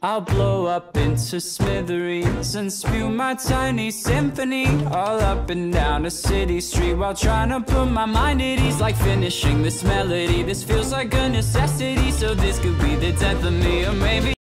I'll blow up into smithereens and spew my tiny symphony all up and down a city street, while trying to put my mind at ease. Like finishing this melody, this feels like a necessity. So this could be the death of me, or maybe